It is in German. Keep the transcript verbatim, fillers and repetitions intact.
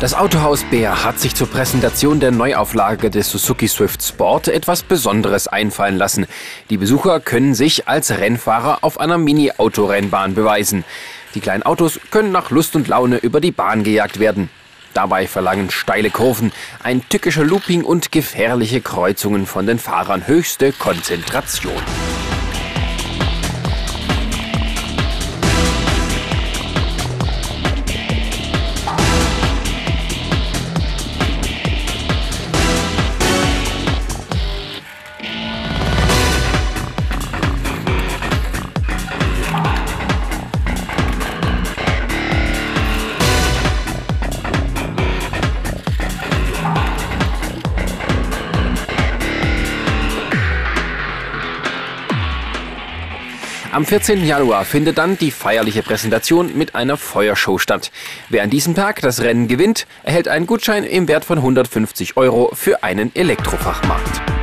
Das Autohaus Bär hat sich zur Präsentation der Neuauflage des Suzuki Swift Sport etwas Besonderes einfallen lassen. Die Besucher können sich als Rennfahrer auf einer Mini-Autorennbahn beweisen. Die kleinen Autos können nach Lust und Laune über die Bahn gejagt werden. Dabei verlangen steile Kurven, ein tückischer Looping und gefährliche Kreuzungen von den Fahrern höchste Konzentration. Am vierzehnten Januar findet dann die feierliche Präsentation mit einer Feuershow statt. Wer an diesem Tag das Rennen gewinnt, erhält einen Gutschein im Wert von hundertfünfzig Euro für einen Elektrofachmarkt.